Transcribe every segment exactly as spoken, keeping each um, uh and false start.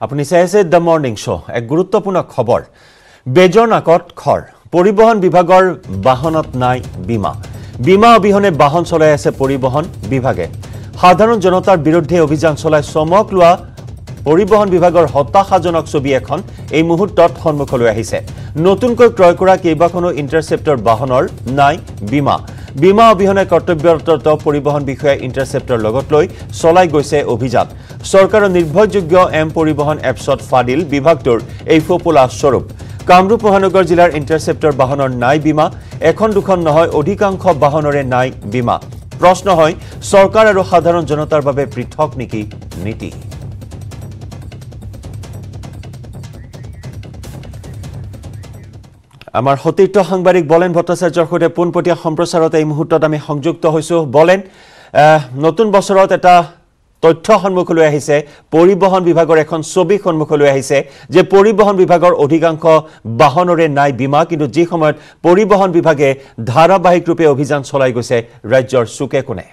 আপুনি চাই আছে দ্য মৰ্নিং শ্ব' এক গুৰুত্বপূৰ্ণ খবৰ বেজৰ নাকত খৰ পৰিবহন বিভাগৰ বাহনত নাই বীমা বীমা অবিহনে বাহন চলাই আছে পৰিবহন বিভাগে সাধাৰণ জনতাৰ বিৰুদ্ধে অভিযান চলাই চমক লোৱা পৰিবহন বিভাগৰ হতাশাজনক ছবি এখন এই মুহূৰ্তত সন্মুখলৈ আহিছে নতুনকৈ ক্ৰয় কৰা কেইবাখনো ইন্টাৰসেপ্টৰ বাহনৰ নাই বীমা বীমা অবিহনে কৰ্তব্যৰত পৰিবহন বিষয়া ইন্টাৰসেপ্টৰ লগত লৈ চলাই গৈছে অভিযান চৰকাৰৰ নিৰ্ভৰযোগ্য এম পৰিবহন এপছত ফাদিল বিভাগটোৰ এই ফপোলা স্বৰূপ কামৰূপ মহানগৰ জিলাৰ ইন্টাৰসেপ্টৰ বাহনৰ নাই বীমা এখন দুখন নহয় অধিকাংশ বাহনৰে নাই বীমা প্ৰশ্ন হয় চৰকাৰ আৰু সাধাৰণ জনতাৰ বাবে পৃথক নেকি নীতি আমাৰ সতীৰ্থ সাংবাদিক বলেন ভট্টাচাৰ্যৰ সৈতে পোনপটীয়া সম্প্ৰচাৰত এই মুহূৰ্তত আমি সংযুক্ত হৈছো বলেন নতুন বছৰত এটা তথ্য সন্মুখলৈ আহিছে পৰিবহন বিভাগৰ এখন ছবি সন্মুখলৈ আহিছে যে পৰিবহন বিভাগৰ অধিকাংশ বাহনৰে নাই বীমা কিন্তু যি সময়ত পৰিবহন বিভাগে ধাৰাবাহিক ৰূপে অভিযান চলাই গৈছে ৰাজ্যৰ চুকে কোণে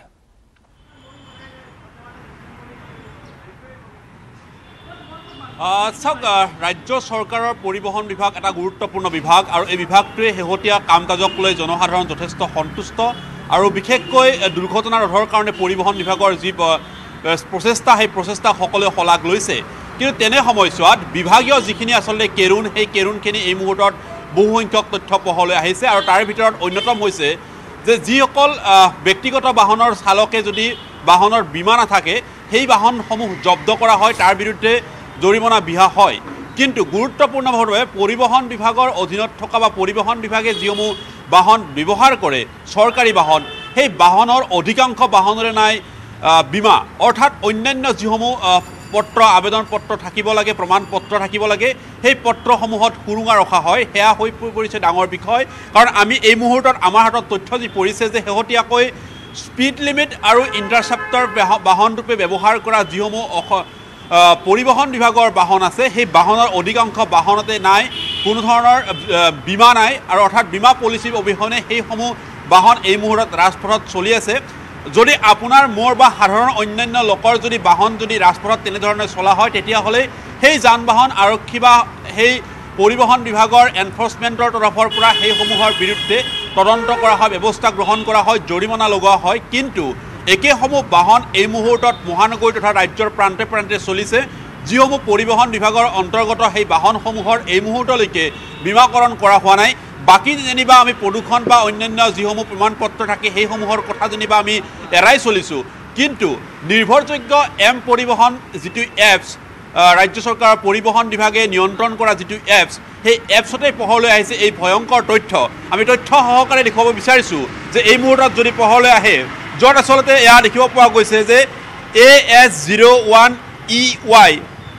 চাওক ৰাজ্য চৰকাৰৰ পৰিবহন বিভাগ এটা গুৰুত্বপূৰ্ণ বিভাগ আৰু এই বিভাগটোৱে শেহতীয়া কাম কাজক লৈ জনসাধাৰণ যথেষ্ট সন্তুষ্ট আৰু বিশেষকৈ দুৰ্ঘটনা ৰোধৰ কাৰণে পৰিবহন বিভাগৰ যি প্ৰচেষ্টা সেই প্ৰচেষ্টা সকলোৱে শলাগ লৈছে কিন্তু তেনে সময়ছোৱাত বিভাগীয় যিখিনি আচলতে কেৰুণ সেই কেৰুণখিনি এই মুহূৰ্তত বহু সংখ্যক তথ্য পোহৰলৈ আহিছে আৰু তাৰ ভিতৰত অন্যতম হৈছে যে যিসকল ব্যক্তিগত বাহনৰ চালকে যদি বাহনৰ বীমা নাথাকে সেই বাহনসমূহ জব্দ কৰা হয় তাৰ বিৰুদ্ধে জৰিমনা বিহা হয় কিন্তু গুৰুত্বপূৰ্ণভাৱে পৰিবহন বিভাগৰ অধীনত থকা বা পৰিবহন বিভাগে যিসমূহ বাহন ব্যৱহাৰ কৰে চৰকাৰী বাহন সেই বাহনৰ অধিকাংশ বাহনৰে নাই বীমা অৰ্থাৎ অন্যান্য যিসমূহ পত্ৰ আবেদন পত্ৰ থাকিব লাগে প্ৰমাণ পত্ৰ থাকিব লাগে সেই পত্ৰসমূহত সুৰুঙা ৰখা হয় সেয়া হৈ পৰিছে ডাঙৰ বিষয় কাৰণ আমি এই মুহূৰ্তত আমাৰ হাতত তথ্য যি পৰিছে যে শেহতীয়াকৈ স্পীড লিমিট আৰু ইণ্টাৰসেপ্টৰ বাহন ৰূপে ব্যৱহাৰ কৰা যিসমূহ পৰিবহন বিভাগৰ বাহন আছে সেই বাহনৰ অধিকাংশ বাহনতে নাই কোনো ধৰণৰ বীমা নাই আৰু অৰ্থাৎ বীমা পলিচি অবিহনে সেইসমূহ বাহন এই মুহূৰ্তত ৰাজপথত চলি আছে যদি আপোনাৰ মোৰ বা সাধাৰণ অন্যান্য লোকৰ যদি বাহন যদি ৰাজপথত তেনেধৰণে চলা হয় তেতিয়াহ'লে সেই যান বাহন আৰক্ষী বা সেই পৰিবহন বিভাগৰ এনফৰ্চমেণ্টৰ তৰফৰ পৰা সেইসমূহৰ বিৰুদ্ধে তদন্ত কৰা হয় ব্যৱস্থা গ্ৰহণ কৰা হয় জৰিমনা লগোৱা হয় কিন্তু একেসমূহ বাহন এই মুহূৰ্তত মহানগৰী তথা ৰাজ্যৰ প্ৰান্তে প্ৰান্তে চলিছে যিসমূহ পৰিবহন বিভাগৰ অন্তৰ্গত সেই বাহনসমূহৰ এই মুহূৰ্তলৈকে বীমাকৰণ কৰা হোৱা নাই বাকী যেনিবা আমি প্ৰদূষণ বা অন্যান্য যিসমূহ প্ৰমাণ পত্ৰ থাকে সেইসমূহৰ কথা যেনিবা আমি এৰাই চলিছোঁ কিন্তু নিৰ্ভৰযোগ্য এম পৰিবহন যিটো এপছ ৰাজ্য চৰকাৰৰ পৰিবহন বিভাগে নিয়ন্ত্ৰণ কৰা যিটো এপছ সেই এপছতে পোহৰলৈ আহিছে এই ভয়ংকৰ তথ্য আমি তথ্য সহকাৰে দেখুৱাব বিচাৰিছোঁ যে এই মুহূৰ্তত যদি পোহৰলৈ আহে য'ত আচলতে এয়া দেখিব পোৱা গৈছে যে A S zero' one E Y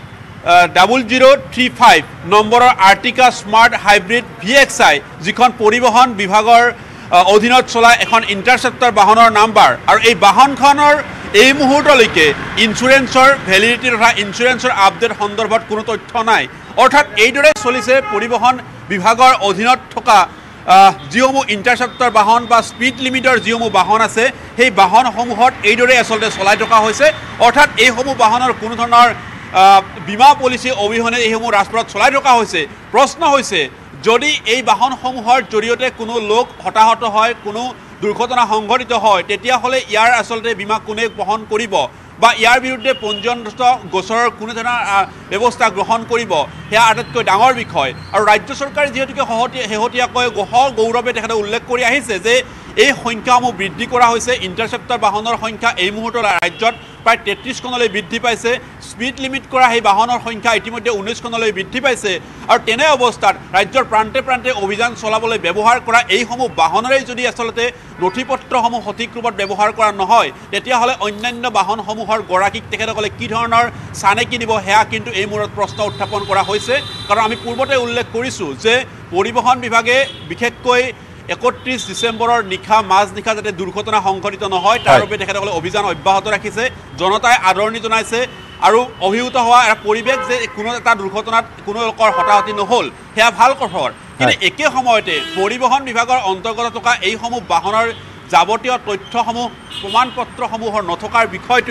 double zero' three five নম্বৰৰ Ertiga smart hybrid V X I যিখন পৰিবহন বিভাগৰ অধীনত চলা এখন ইণ্টাৰসেপ্টৰ বাহনৰ নাম্বাৰ আৰু এই বাহনখনৰ এই মুহূৰ্তলৈকে ইঞ্চুৰেঞ্চৰ ভেলিডিটি তথা ইঞ্চুৰেঞ্চৰ আপডেট সন্দৰ্ভত কোনো তথ্য নাই অৰ্থাৎ এইদৰে চলিছে পৰিবহন বিভাগৰ অধীনত থকা যিসমূহ ইণ্টাৰসেপ্টৰ বাহন বা স্পীড লিমিটৰ যিসমূহ বাহন আছে সেই বাহনসমূহত এইদৰে আচলতে চলাই থকা হৈছে অৰ্থাৎ এইসমূহ বাহনৰ কোনো ধৰণৰ বীমা পলিচি অবিহনে এইসমূহ ৰাজপথত চলাই থকা হৈছে প্ৰশ্ন হৈছে যদি এই বাহনসমূহৰ জৰিয়তে কোনো লোক হতাহত হয় কোনো দুৰ্ঘটনা সংঘটিত হয় তেতিয়াহ'লে ইয়াৰ আচলতে বীমা কোনে বহন কৰিব বা ইয়াৰ বিৰুদ্ধে পঞ্জীয়নভুক্ত গোচৰৰ কোনো ধৰণৰ ব্যৱস্থা গ্ৰহণ কৰিব সেয়া আটাইতকৈ ডাঙৰ বিষয় আৰু ৰাজ্য চৰকাৰে যিহেতুকে শেহতীয়াকৈ গহ গৌৰৱে তেখেতে উল্লেখ কৰি আহিছে যে এই সংখ্যাসমূহ বৃদ্ধি কৰা হৈছে ইণ্টাৰসেপ্টৰ বাহনৰ সংখ্যা এই মুহূৰ্তত ৰাজ্যত প্ৰায় তেত্ৰিছখনলৈ বৃদ্ধি পাইছে স্পীড লিমিট কৰা সেই বাহনৰ সংখ্যা ইতিমধ্যে ঊনৈছখনলৈ বৃদ্ধি পাইছে আৰু তেনে অৱস্থাত ৰাজ্যৰ প্ৰান্তে প্ৰান্তে অভিযান চলাবলৈ ব্যৱহাৰ কৰা এইসমূহ বাহনৰেই যদি আচলতে নথি পত্ৰসমূহ সঠিক ৰূপত ব্যৱহাৰ কৰা নহয় তেতিয়াহ'লে অন্যান্য বাহনসমূহৰ গৰাকীক তেখেতসকলে কি ধৰণৰ চানেকি দিব সেয়া কিন্তু এই মূৰত প্ৰশ্ন উত্থাপন কৰা হৈছে কাৰণ আমি পূৰ্বতে উল্লেখ কৰিছোঁ যে পৰিবহন বিভাগে বিশেষকৈ একত্ৰিছ ডিচেম্বৰৰ নিশা মাজনিশা যাতে দুৰ্ঘটনা সংঘটিত নহয় তাৰ বাবে তেখেতসকলে অভিযান অব্যাহত ৰাখিছে জনতাই আদৰণি জনাইছে আৰু অভিভূত হোৱা এটা পৰিৱেশ যে কোনো এটা দুৰ্ঘটনাত কোনো লোকৰ হতাহতি নহ'ল সেয়া ভাল খবৰ কিন্তু একে সময়তে পৰিবহন বিভাগৰ অন্তৰ্গত থকা এইসমূহ বাহনৰ যাৱতীয় তথ্যসমূহ প্ৰমাণ পত্ৰসমূহৰ নথকাৰ বিষয়টোৱে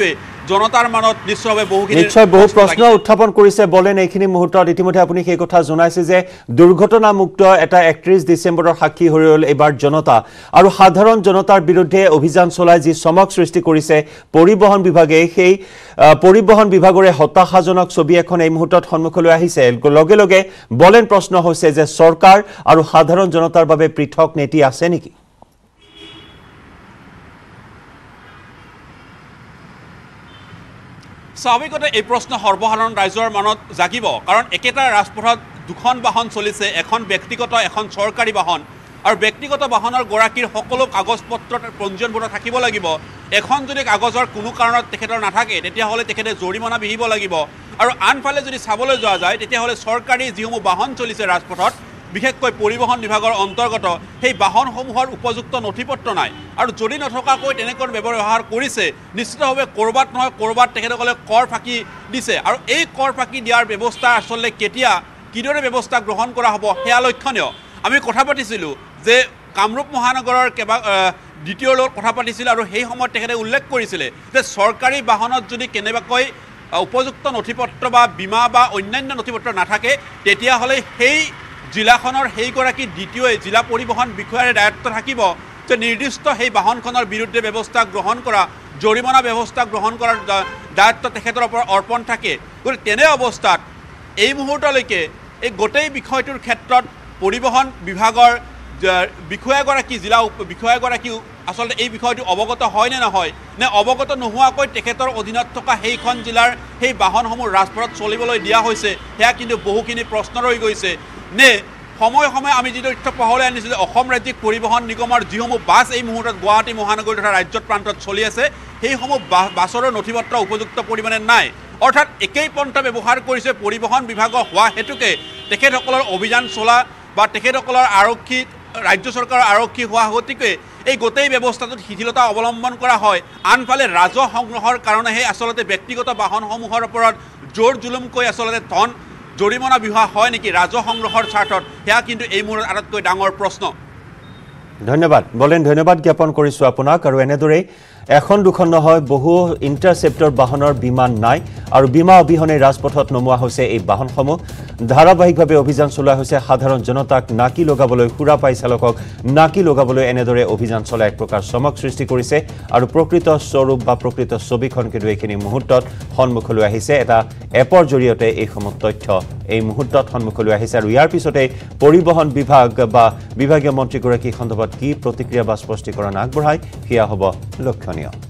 জনতাৰ মনত নিশ্চয়ভাৱে বহুখিনি নিশ্চয় বহু প্ৰশ্ন উত্থাপন কৰিছে বলেন এইখিনি মুহূৰ্তত ইতিমধ্যে আপুনি সেই কথা জনাইছে যে দুৰ্ঘটনামুক্ত এটা একত্ৰিশ ডিচেম্বৰৰ সাক্ষী হৈ ৰল এবাৰ জনতা আৰু সাধাৰণ জনতাৰ বিৰুদ্ধে অভিযান চলাই যি চমক সৃষ্টি কৰিছে পৰিবহন বিভাগে সেই পৰিবহন বিভাগৰে হতাশাজনক ছবি এখন এই মুহূৰ্তত সন্মুখলৈ আহিছে লগে লগে বলেন প্ৰশ্ন হৈছে যে চৰকাৰ আৰু সাধাৰণ জনতাৰ বাবে পৃথক নীতি আছে নেকি স্বাভাৱিকতে এই প্ৰশ্ন সৰ্বসাধাৰণ ৰাইজৰ মনত জাগিব কাৰণ একেটা ৰাজপথত দুখন বাহন চলিছে এখন ব্যক্তিগত এখন চৰকাৰী বাহন আৰু ব্যক্তিগত বাহনৰ গৰাকীৰ সকলো কাগজ পত্ৰত পঞ্জীয়নভুক্ত থাকিব লাগিব এখন যদি কাগজৰ কোনো কাৰণত তেখেতৰ নাথাকে তেতিয়াহ'লে তেখেতে জৰিমনা বিহিব লাগিব আৰু আনফালে যদি চাবলৈ যোৱা যায় তেতিয়াহ'লে চৰকাৰী যিসমূহ বাহন চলিছে ৰাজপথত বিশেষকৈ পৰিবহন বিভাগৰ অন্তৰ্গত সেই বাহনসমূহৰ উপযুক্ত নথিপত্ৰ নাই আৰু যদি নথকাকৈ তেনেকৈ ব্যৱহাৰ কৰিছে নিশ্চিতভাৱে ক'ৰবাত নহয় ক'ৰবাত তেখেতসকলে কৰ ফাঁকি দিছে আৰু এই কৰ ফাঁকি দিয়াৰ ব্যৱস্থা আচলতে কেতিয়া কিদৰে ব্যৱস্থা গ্ৰহণ কৰা হ'ব সেয়া লক্ষণীয় আমি কথা পাতিছিলোঁ যে কামৰূপ মহানগৰৰ কেইবা দ্বিতীয় লগত কথা পাতিছিল আৰু সেই সময়ত তেখেতে উল্লেখ কৰিছিলে যে চৰকাৰী বাহনত যদি কেনেবাকৈ উপযুক্ত নথিপত্ৰ বা বীমা বা অন্যান্য নথিপত্ৰ নাথাকে তেতিয়াহ'লে সেই জিলাখনৰ সেইগৰাকী দ্বিতীয় জিলা পৰিবহণ বিষয়াৰ দায়িত্ব থাকিব যে নিৰ্দিষ্ট সেই বাহনখনৰ বিৰুদ্ধে ব্যৱস্থা গ্ৰহণ কৰা জৰিমনা ব্যৱস্থা গ্ৰহণ কৰাৰ দায়িত্ব তেখেতৰ ওপৰত অৰ্পণ থাকে গতিকে তেনে অৱস্থাত এই মুহূৰ্তলৈকে এই গোটেই বিষয়টোৰ ক্ষেত্ৰত পৰিবহণ বিভাগৰ বিষয়াগৰাকী জিলা বিষয়াগৰাকী আচলতে এই বিষয়টো অৱগত হয় নে নহয় নে অৱগত নোহোৱাকৈ তেখেতৰ অধীনত থকা সেইখন জিলাৰ সেই বাহনসমূহ ৰাজপথত চলিবলৈ দিয়া হৈছে সেয়া কিন্তু বহুখিনি প্ৰশ্ন ৰৈ গৈছে নে সময় সময় আমি যি তথ্য পোহৰলৈ আনিছোঁ যে অসম ৰাজ্যিক পৰিবহণ নিগমৰ যিসমূহ বাছ এই মুহূৰ্তত গুৱাহাটী মহানগৰী তথা ৰাজ্যত প্ৰান্তত চলি আছে সেইসমূহ বাছৰো নথিপত্ৰ উপযুক্ত পৰিমাণে নাই অৰ্থাৎ একেই পন্থা ব্যৱহাৰ কৰিছে পৰিবহণ বিভাগৰ হোৱা হেতুকে তেখেতসকলৰ অভিযান চলা বা তেখেতসকলৰ আৰক্ষী ৰাজ্য চৰকাৰৰ আৰক্ষী হোৱা গতিকে এই গোটেই ব্যৱস্থাটোত শিথিলতা অৱলম্বন কৰা হয় আনফালে ৰাজহ সংগ্ৰহৰ কাৰণেহে আচলতে ব্যক্তিগত বাহনসমূহৰ ওপৰত জোৰ জুলুমকৈ আচলতে ধন জৰিমনা বিহা হয় নেকি ৰাজহ সংগ্ৰহৰ স্বাৰ্থত সেয়া কিন্তু এই মূৰত আটাইতকৈ ডাঙৰ প্ৰশ্ন ধন্যবাদ বলেন ধন্যবাদ জ্ঞাপন কৰিছোঁ আপোনাক আৰু এনেদৰে এখন দুখন নহয় বহু ইণ্টাৰচেপ্টৰ বাহনৰ বীমা নাই আৰু বীমা অবিহনে ৰাজপথত নমোৱা হৈছে এই বাহনসমূহ ধাৰাবাহিকভাৱে অভিযান চলোৱা হৈছে সাধাৰণ জনতাক নাকি লগাবলৈ সুৰা পাই চালকক নাকি লগাবলৈ এনেদৰে অভিযান চলাই এক প্ৰকাৰ চমক সৃষ্টি কৰিছে আৰু প্ৰকৃত স্বৰূপ বা প্ৰকৃত ছবিখন কিন্তু এইখিনি মুহূৰ্তত সন্মুখলৈ আহিছে এটা এপৰ জৰিয়তে এইসমূহ তথ্য এই মুহূৰ্তত সন্মুখলৈ আহিছে আৰু ইয়াৰ পিছতে পৰিবহণ বিভাগ বা বিভাগীয় মন্ত্ৰীগৰাকী সন্দৰ্ভত কি প্ৰতিক্ৰিয়া বা স্পষ্টীকৰণ আগবঢ়ায় সেয়া হ'ব লক্ষণীয়